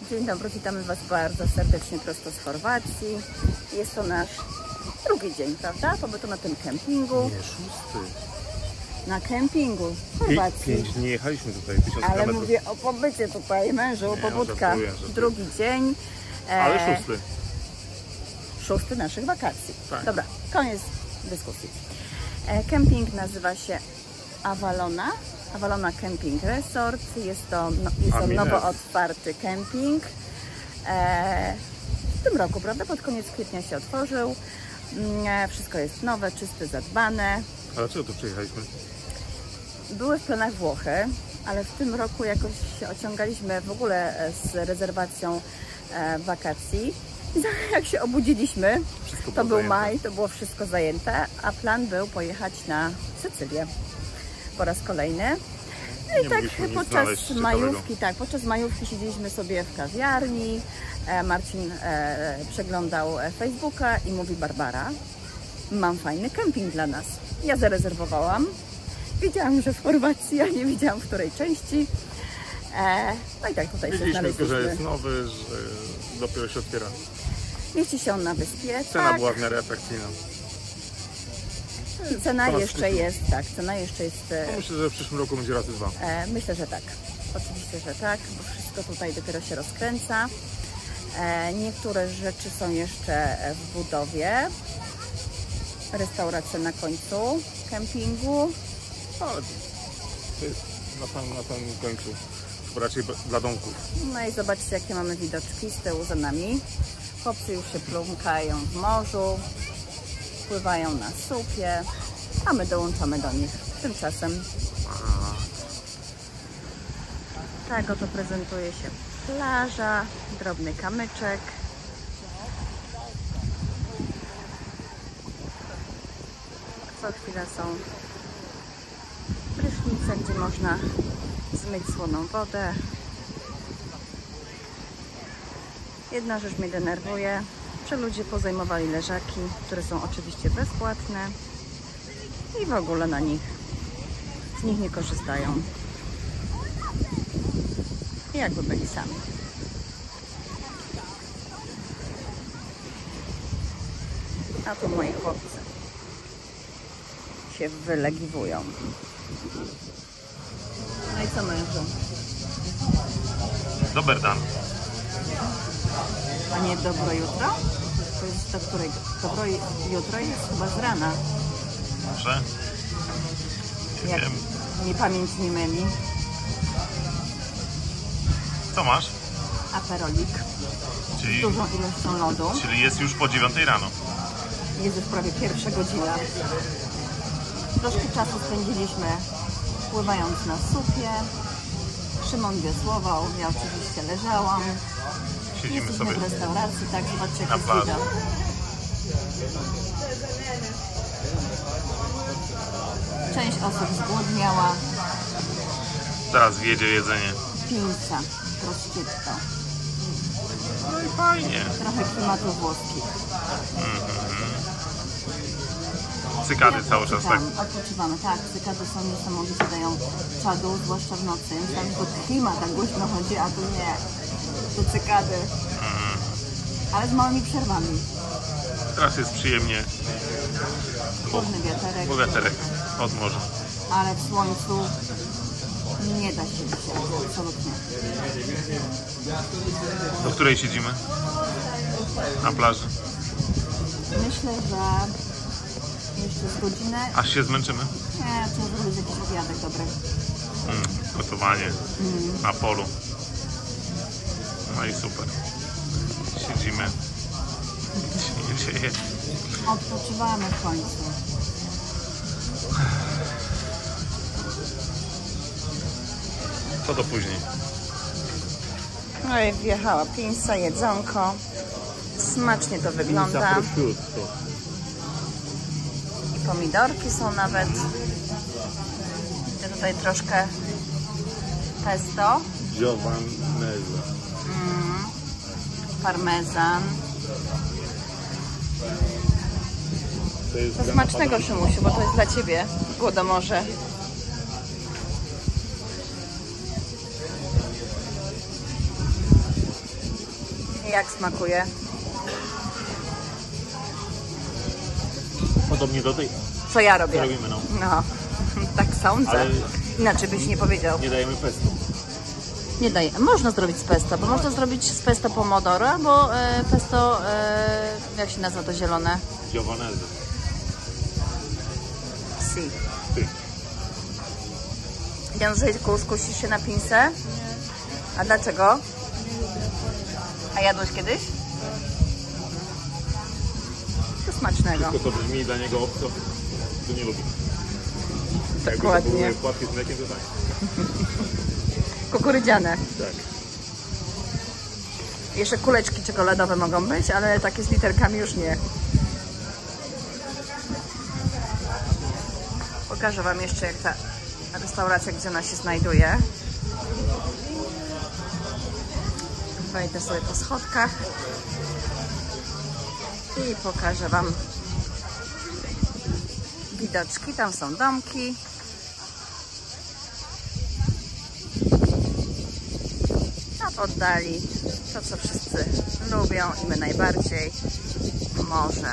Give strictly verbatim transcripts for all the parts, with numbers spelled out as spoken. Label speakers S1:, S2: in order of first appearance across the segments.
S1: Dzień dobry, witamy Was bardzo serdecznie prosto z Chorwacji. Jest to nasz drugi dzień, prawda? Pobytu na tym kempingu.
S2: Nie, szósty.
S1: Na kempingu w Chorwacji.
S2: Pięć dni jechaliśmy tutaj, tysiąc
S1: Ale
S2: kilometrów.
S1: mówię o pobycie tutaj, mężu,
S2: Nie,
S1: pobudka.
S2: żartuję, żartuję.
S1: Drugi dzień. E,
S2: Ale szósty.
S1: Szósty naszych wakacji.
S2: Tak.
S1: Dobra, koniec dyskusji. E, kemping nazywa się Avalona. Avalona Camping Resort. Jest to, no, jest to nowo otwarty kemping. E, w tym roku, prawda? Pod koniec kwietnia się otworzył. E, wszystko jest nowe, czyste, zadbane.
S2: A dlaczego tu przyjechaliśmy?
S1: Były w planach Włochy, ale w tym roku jakoś się ociągaliśmy w ogóle z rezerwacją e, wakacji. I jak się obudziliśmy,
S2: Wszystko
S1: to był
S2: zajęte.
S1: maj, to było wszystko zajęte, a plan był pojechać na Sycylię po raz kolejny. No i
S2: Nie
S1: tak
S2: mogliśmy nic
S1: podczas
S2: znaleźć
S1: majówki, tak, podczas majówki siedzieliśmy sobie w kawiarni. E, Marcin e, przeglądał Facebooka i mówi: Barbara, mam fajny kemping dla nas. Ja zarezerwowałam. Wiedziałam, że w Chorwacji, a nie wiedziałam w której części. E, no i tak tutaj się
S2: Wiedzieliśmy tylko, że
S1: znaleźliśmy.
S2: jest nowy, że dopiero się otwiera.
S1: Mieści się on na wyspie.
S2: Cena
S1: tak.
S2: była w miarę atrakcyjna.
S1: I cena
S2: ponad
S1: jeszcze
S2: wszystko.
S1: jest, tak, cena jeszcze jest.
S2: No myślę, że w przyszłym roku będzie razy dwa.
S1: E, myślę, że tak. Oczywiście, że tak, bo wszystko tutaj dopiero się rozkręca. E, niektóre rzeczy są jeszcze w budowie. Restauracja na końcu kempingu.
S2: Ale to jest na samym, na samym końcu. To raczej dla domków.
S1: No i zobaczcie, jakie mamy widoczki z tyłu za nami. Chłopcy już się plumkają w morzu, pływają na słupie, a my dołączamy do nich. Tymczasem tak oto prezentuje się plaża, drobny kamyczek. Co chwila są prysznice, gdzie można zmyć słoną wodę. Jedna rzecz mnie denerwuje, że ludzie pozajmowali leżaki, które są oczywiście bezpłatne i w ogóle na nich z nich nie korzystają. Jakby byli sami. A tu moi chłopcy się wylegiwują. No i co, mężu?
S2: Dober dan.
S1: A nie dobro jutro? To jest do którego? Dobro jutro jest chyba z rana.
S2: Może? Nie
S1: Jak
S2: wiem.
S1: mnie pamięć nie myli.
S2: Co masz?
S1: Aperolik z
S2: Czyli,
S1: dużą ilością lodu.
S2: czyli jest już po dziewiątej rano.
S1: Jest już prawie pierwsza godzina. Troszkę czasu spędziliśmy pływając na słupie. Szymon wiosłował, ja oczywiście leżałam.
S2: Siedzimy
S1: Jesteśmy
S2: sobie
S1: w restauracji, tak, zobaczcie, jak
S2: na
S1: jest
S2: plaży.
S1: widok. Część osób zgłodniała.
S2: Teraz wjedzie jedzenie.
S1: Pinsa, prosciutto.
S2: No i fajnie.
S1: Trochę klimatu włoskich.
S2: Cykady cały czas tak.
S1: Odpoczywamy, odpoczywamy, tak. Cykady są niesamowite, dają czadu, zwłaszcza w nocy. Myślałam, że to klimat tak głośno chodzi, a tu nie. To cykady. Ale z małymi przerwami.
S2: Teraz jest przyjemnie.
S1: Chłodny wiaterek,
S2: Bo wiaterek od morza.
S1: ale w słońcu nie da się dzisiaj, absolutnie.
S2: Do której siedzimy? Na plaży.
S1: Myślę, że jeszcze z godzinę.
S2: Aż się zmęczymy.
S1: Nie, trzeba zrobić jakiś obiadek dobry.
S2: Mm, gotowanie
S1: Mm.
S2: na polu. No i super. Siedzimy. Nic się nie dzieje.
S1: Odpoczywamy w końcu.
S2: Co to później?
S1: No i wjechała pinsa, jedzonko. Smacznie to wygląda. I pomidorki są nawet. Widzę tutaj troszkę pesto.
S2: Giovanese.
S1: Mm. Parmezan.
S2: To jest
S1: To smacznego, Szymusiu, bo to jest dla Ciebie, Głodomorze. Jak smakuje?
S2: Podobnie do tej,
S1: Co ja
S2: co
S1: robię?
S2: robimy, no.
S1: No, tak sądzę.
S2: Ale
S1: Inaczej byś nie powiedział.
S2: nie dajemy pesto.
S1: Nie daje. Można zrobić z pesto, bo można zrobić z pesto pomodoro, albo e, pesto, e, jak się nazywa to zielone?
S2: Giovanese.
S1: Si.
S2: Ty.
S1: Jędrzejku, skusisz się na pinsę? A dlaczego? A jadłeś kiedyś? To smacznego.
S2: Wszystko, co brzmi dla niego obco, to nie lubi.
S1: Dokładnie.
S2: Jakby to były płatki z mlekiem, to tak.
S1: Kukurydziane.
S2: Tak.
S1: Jeszcze kuleczki czekoladowe mogą być, ale takie z literkami już nie. Pokażę Wam jeszcze, jak ta restauracja, gdzie ona się znajduje. Wejdę sobie po schodkach i pokażę Wam widoczki. Tam są domki. A w oddali to, co wszyscy lubią i my najbardziej, morze.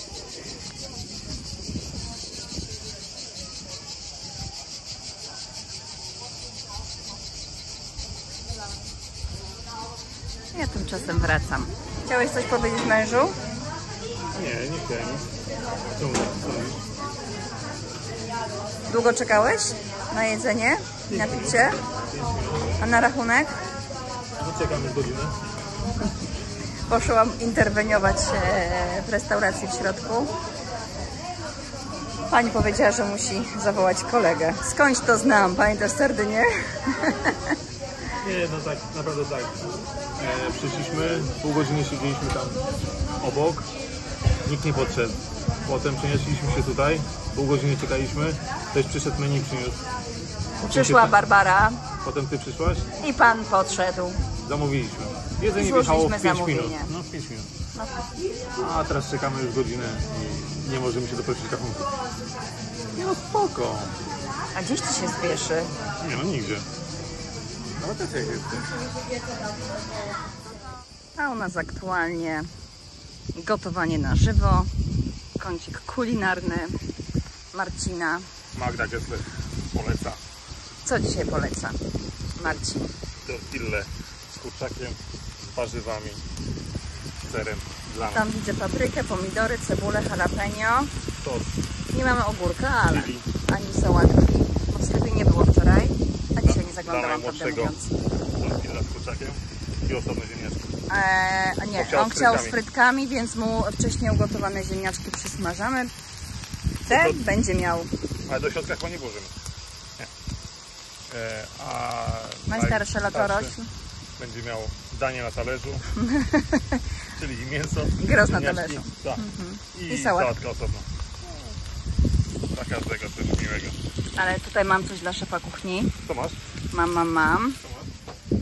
S1: Ja tymczasem wracam. Chciałeś coś powiedzieć, mężu?
S2: Nie, nie chciałem. Co mówisz?
S1: Długo czekałeś na jedzenie, na picie? A na rachunek?
S2: No czekamy z godzinę.
S1: Poszłam interweniować w restauracji w środku. Pani powiedziała, że musi zawołać kolegę. Skądś to znam? Pamiętasz Sardynię?
S2: Nie, no tak, naprawdę tak. E, przyszliśmy, pół godziny siedzieliśmy tam obok, nikt nie podszedł. Potem przenieśliśmy się tutaj, pół godziny czekaliśmy, ktoś przyszedł, menu przyniósł.
S1: Przyszła Barbara
S2: Potem ty przyszłaś,
S1: i pan podszedł.
S2: zamówiliśmy. Jedzenie
S1: I
S2: wjechało w
S1: złożyliśmy
S2: pięć minut.
S1: zamówienie.
S2: No, w pięć minut.
S1: No,
S2: A teraz czekamy już godzinę i nie możemy się doprosić rachunku. Nie no, spoko.
S1: a gdzieś ty się spieszy?
S2: Nie no, nigdzie. No to jak jest.
S1: A u nas aktualnie gotowanie na żywo, kącik kulinarny Marcina.
S2: Magda Gessler poleca
S1: Co dzisiaj poleca Marcin?
S2: tortillę z kurczakiem, z warzywami, serem dla nas.
S1: Tam widzę paprykę, pomidory, cebulę, jalapeno.
S2: Sos,
S1: Nie mamy ogórka, ale
S2: chili.
S1: ani sałatki. Bo w sklepie nie było wczoraj, a dzisiaj nie
S2: Dla
S1: zaglądałam, prawdę
S2: najmłodszego
S1: mówiąc.
S2: tortilla z kurczakiem i osobne ziemniaczki.
S1: Eee, a nie,
S2: Chciał
S1: on
S2: z
S1: chciał z
S2: frytkami.
S1: frytkami, więc mu wcześniej ugotowane ziemniaczki przysmażamy. Te
S2: To-
S1: będzie miał
S2: Ale do środka chyba nie włożymy. Nie. E, a
S1: najstarszy latorośl.
S2: będzie miał danie na talerzu, czyli mięso,
S1: Gros na
S2: ziemniaczki,
S1: talerzu.
S2: tak. I,
S1: I sałatkę.
S2: sałatkę osobno. Dla każdego coś miłego.
S1: Ale tutaj mam coś dla szefa kuchni.
S2: Co masz?
S1: Mam, mam, mam.
S2: Co masz?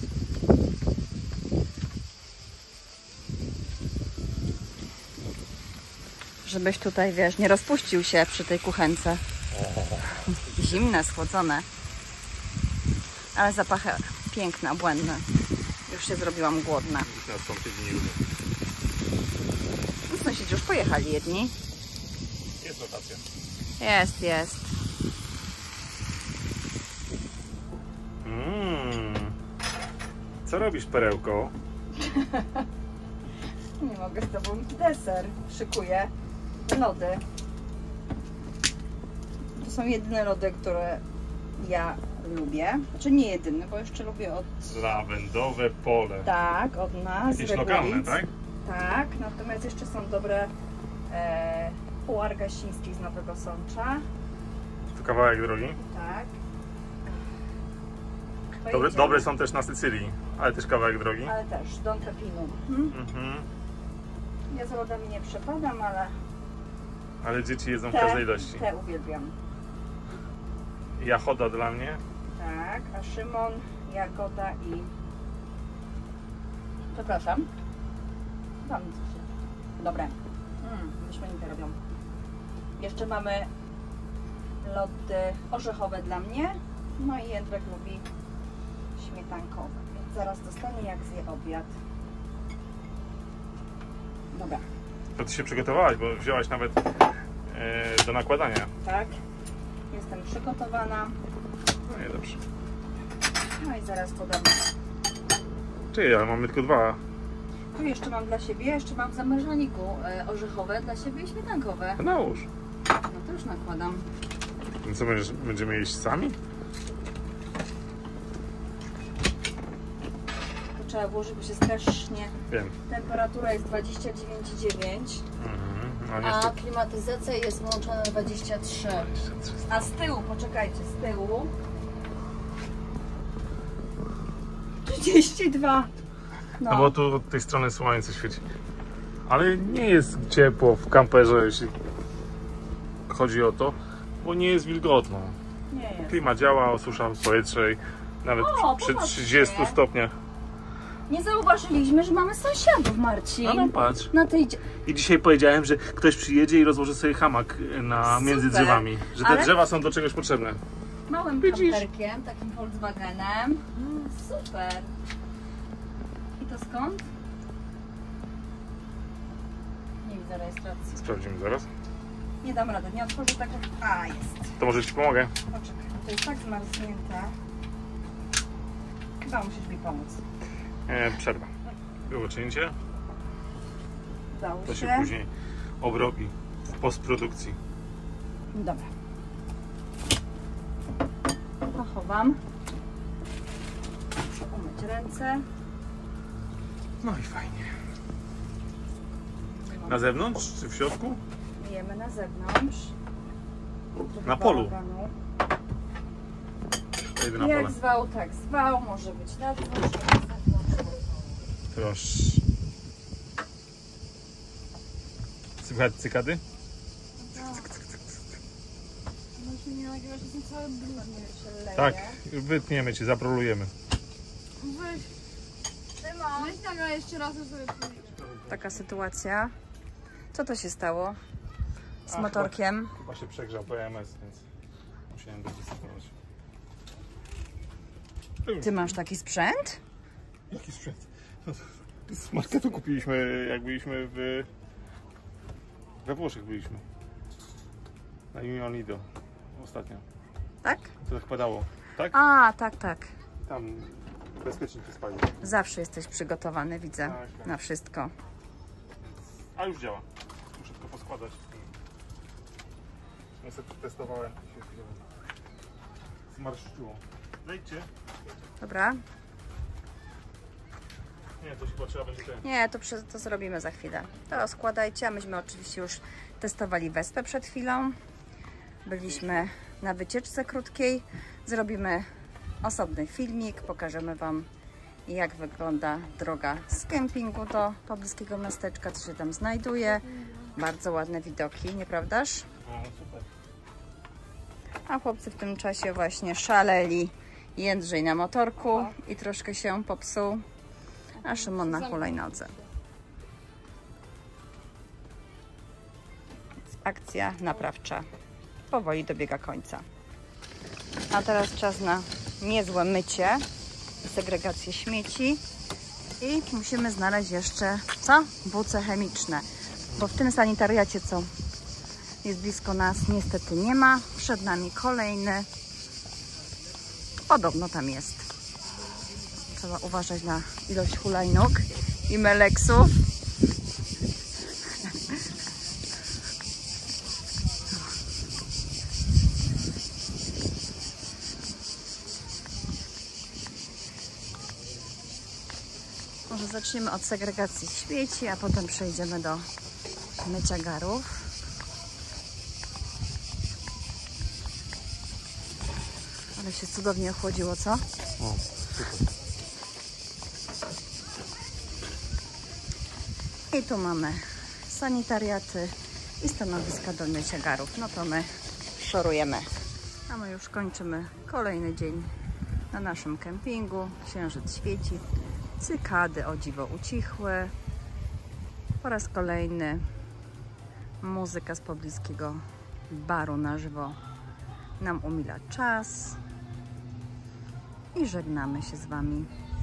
S1: Żebyś tutaj, wiesz, nie rozpuścił się przy tej kuchence. Zimne, schłodzone. Ale zapachy piękne, obłędne. Już się zrobiłam głodna.
S2: Już nas sąsiedzi nie lubią.
S1: No, sąsiedzi już pojechali jedni.
S2: Jest rotacja.
S1: Jest, jest.
S2: Mm. Co robisz, perełko?
S1: Nie mogę z tobą. Deser szykuję. Lody. To są jedyne lody, które ja lubię. Znaczy nie jedyne, bo jeszcze lubię od...
S2: Lawendowe pole.
S1: Tak, od nas.
S2: Jakieś lokalne, tak?
S1: Tak, natomiast jeszcze są dobre e, Puar Gasiński z Nowego Sącza.
S2: Tu kawałek drogi.
S1: Tak.
S2: Dobre,
S1: Pojedziemy.
S2: dobre są też na Sycylii, ale też kawałek drogi.
S1: Ale też Don Pepino. Hmm?
S2: Mhm.
S1: Ja z lodami nie przepadam, ale
S2: Ale dzieci jedzą w
S1: te,
S2: każdej ilości.
S1: te uwielbiam.
S2: Jachoda dla mnie.
S1: Tak, a Szymon, Jagoda i... Przepraszam. Tam nic się... Dobre. Mm, wyśmienite robią. Jeszcze mamy lody orzechowe dla mnie. No i Jędrek lubi śmietankowe. Więc zaraz dostanę, jak zje obiad. Dobra.
S2: To ty się przygotowałaś, bo wzięłaś nawet e, do nakładania.
S1: Tak. Jestem przygotowana.
S2: No i dobrze.
S1: No i zaraz podam.
S2: Ty, ale mamy tylko dwa.
S1: Tu jeszcze mam dla siebie, jeszcze mam w zamrażalniku e, orzechowe dla siebie i śmietankowe.
S2: To nałóż.
S1: No to już nakładam.
S2: No co, będziesz, będziemy jeść sami?
S1: To trzeba włożyć, bo się strasznie...
S2: Wiem.
S1: Temperatura jest dwadzieścia dziewięć i dziewięć,
S2: Mhm. No,
S1: a
S2: niestety.
S1: klimatyzacja jest włączona na dwadzieścia trzy. A z tyłu, poczekajcie, z tyłu... trzydzieści dwa.
S2: No bo tu od tej strony słońce świeci. Ale nie jest ciepło w kamperze, jeśli chodzi o to, bo nie jest wilgotno.
S1: Nie jest.
S2: Klima działa, osusza powietrze i nawet
S1: O,
S2: przy
S1: popatrzcie.
S2: trzydziestu stopniach.
S1: Nie zauważyliśmy, że mamy sąsiadów, Marcin.
S2: No, no patrz.
S1: Na tej...
S2: I dzisiaj powiedziałem, że ktoś przyjedzie i rozłoży sobie hamak na, między
S1: Super.
S2: drzewami. Że te
S1: Ale-
S2: drzewa są do czegoś potrzebne.
S1: Małym
S2: Widzisz?
S1: kamperkiem, takim Volkswagenem. Mm, super. I to skąd? Nie widzę rejestracji.
S2: Sprawdzimy zaraz.
S1: Nie dam rady, nie otworzę tak. A, jest.
S2: To może ci pomogę.
S1: Poczekaj, bo to jest tak zmarznięte. Chyba musisz mi pomóc.
S2: E, przerwa. Było cięcie.
S1: Udało
S2: To
S1: się.
S2: się później obrobi w postprodukcji.
S1: Dobra. To chowam. Muszę umyć ręce.
S2: No i fajnie. Na zewnątrz czy w środku?
S1: Myjemy na zewnątrz.
S2: Na polu.
S1: Bałaganu.
S2: Jedę na
S1: Jak
S2: pole.
S1: zwał, tak zwał. Może być na zewnątrz, na zewnątrz.
S2: Proszę. Słychać cykady?
S1: Może nie nagrywać, że są całe brudne, się leje.
S2: Tak, wytniemy cię, zaprolujemy.
S3: Weź, weź nagra jeszcze raz, to sobie pójdę.
S1: Taka sytuacja. Co to się stało z
S2: A,
S1: motorkiem?
S2: Chyba, chyba się przegrzał P M S, więc musiałem go wysypać.
S1: Ty masz taki sprzęt?
S2: Jaki sprzęt? No to z marketu kupiliśmy, jak byliśmy w... we Włoszech byliśmy. Na Unionido ostatnio.
S1: Tak?
S2: To tak padało, tak?
S1: A, tak, tak.
S2: Tam bezpiecznie się spalił.
S1: Zawsze jesteś przygotowany, widzę,
S2: Tak, tak.
S1: na wszystko.
S2: A już działa. Muszę tylko poskładać. Niestety testowałem. Się chwilę zmarszczyło. Zejdźcie.
S1: Dobra?
S2: Nie, to chyba trzeba będzie ten.
S1: Nie, to, przy, to zrobimy za chwilę. To składajcie, a myśmy oczywiście już testowali Wespę przed chwilą. Byliśmy na wycieczce krótkiej. Zrobimy osobny filmik, pokażemy Wam, jak wygląda droga z kempingu do pobliskiego miasteczka, co się tam znajduje. Bardzo ładne widoki, nieprawdaż?
S2: No, super.
S1: A chłopcy w tym czasie właśnie szaleli. Jędrzej na motorku i troszkę się popsuł, a Szymon na hulajnodze. Akcja naprawcza powoli dobiega końca. A teraz czas na niezłe mycie, segregację śmieci i musimy znaleźć jeszcze, co? Buce chemiczne, bo w tym sanitariacie, co jest blisko nas, niestety nie ma. Przed nami kolejny. Podobno tam jest. Trzeba uważać na ilość hulajnóg i meleksów. Może zaczniemy od segregacji śmieci, a potem przejdziemy do mycia garów. Ale się cudownie ochłodziło, co?
S2: O, super.
S1: I tu mamy sanitariaty i stanowiska do mycia garów. No to my szorujemy. A my już kończymy kolejny dzień na naszym kempingu. Księżyc świeci. Cykady o dziwo ucichły. Po raz kolejny muzyka z pobliskiego baru na żywo nam umila czas. I żegnamy się z Wami.